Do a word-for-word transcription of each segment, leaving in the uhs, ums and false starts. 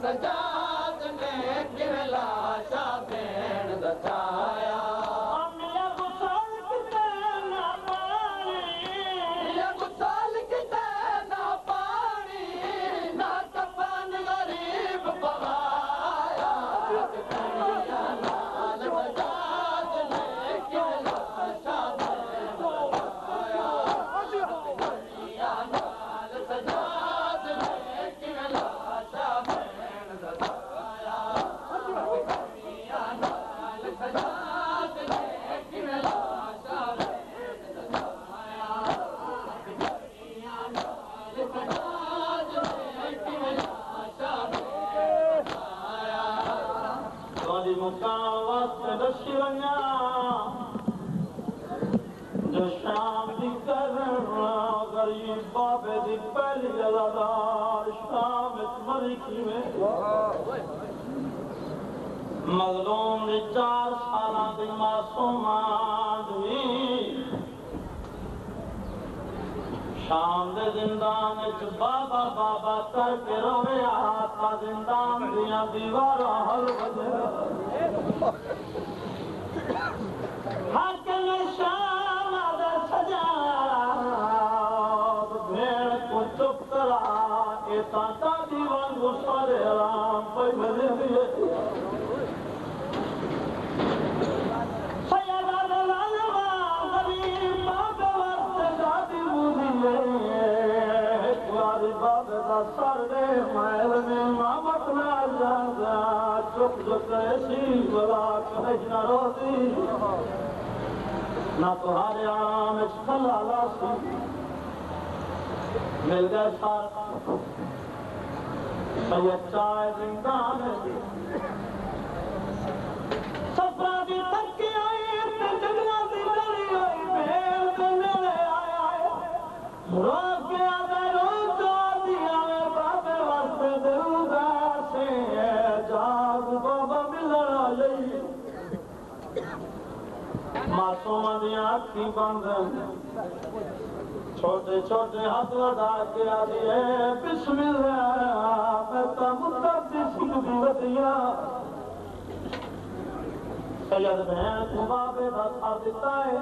सजाद ने किवें लाशा भेण दचाया मिया गुसाल किते ना पानी मिया गुसाल किते ना पानी ना कफन गरीब पवाया कनिया नाल सजाद ने किवें लाशा भेण दचाया कनिया नाल सजाद ने किवें लाशा भेण दचाया कनिया नाल सजाद ने किवें लाशा भेण दचाया कनिया नाल सजाद ने किवें लाशा भेण दचाया Tadi mukawas medashiranya जो शाम दी करना गरीब बाबे दी पहली जलादार शाम इस मरीकी में मजलूम दी चार सालां दी मासूमां दी शाम दे जिंदान च बाबा बाबा करके रोवे आता जिंदान दियां दीवारां हल बजे हर कने शाम दे सजाद भेड़ को चुप करा एता दादी वांगू सारे आराम पे बजे दिए सैयदा दलालवा गरीब बाबे वास्ते दादी बूदी बाबे का सर दे महल में मामक ना जा चुप चुप ऐसी बला कहीं न रोती ना तुम्हारे आराम खलाला सी मिल गए सारा सैयद चाय जिंदान सफरा दी थकी आई जगना दी लड़ी आई मेल के मेले आया रोज के आगे रोज दिया में बाबे वास्ते दिलदा से जाग बाबा मिलना लई मासूम दी आँखी बंद छोटे छोटे हाथ लड़ा के आदि है बिस्मिल्लाह मैं तो मुद्दती सिंह दी वदिया सैयद बहन को बाबे दा साथ दिता है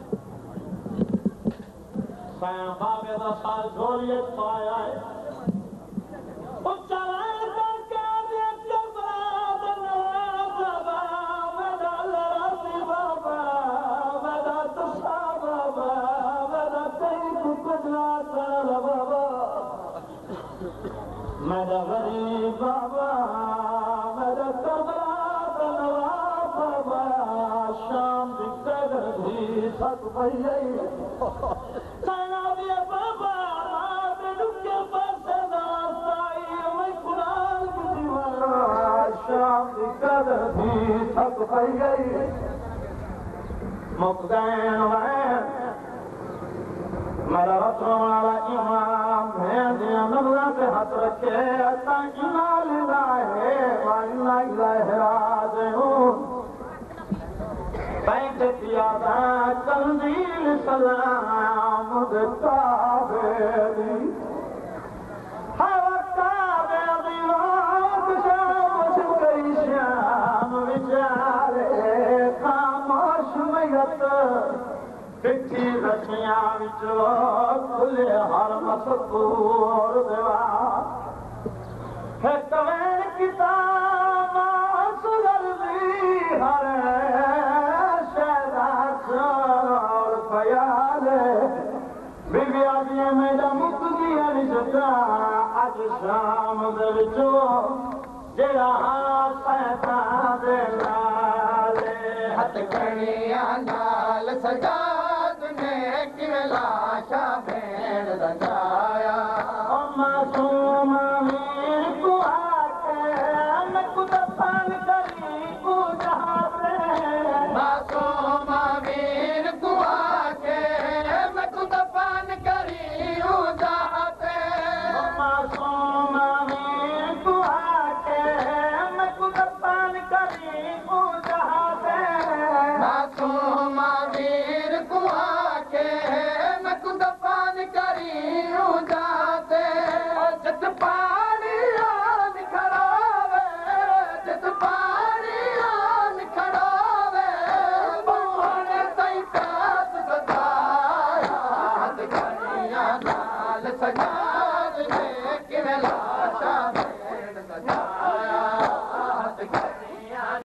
सैयद बाबे दा साथ झोलिए पाया है उच्चा करके आदि करबला दना बाबा मेरा लरासी बाबा मेरा तुसा बाबा मेरा कहीं कुकड़ा चल बाबा मेरा गरीब बाबा मेरा करबला दना बाबा शाम दी कदर भी थक पई सैना दी बाबा मां दुखे पासे दा साई मैं कुरान की दीवाना शाम दी कदर भी थक पई गई मुक गए मेरा रत्न वाला इमाम है दिया नबला के हाथ रखे ऐसा इमाम है वाला इलाह राज़ून बैंक पियादा कंदील सलाम काबेली हवा काबेली रात शाम गई शाम विचारे खामोश मैयत पिठी रसियां विचो खुले हर मस्तूर देवा है कवेन किताब सुलरदी हर बीबिया दिया मेरा मुक दिया निशा अज शाम दे विचो जेड़ा सैता दे नाले हथकड़िया नाल सजाद ने किवें लाशा भेण दचाया ओ मासूम मीर को आके मैं कुद पान करी को जहाते मासूम मीर को आके मैं कुद पान करी जाते मासूम मीर को आके मैं कुद पान करी जहाते मासूम मीर को आके मैं कुद पान करी जाते जत पानी निखरा लाल सजाद में किवें लाल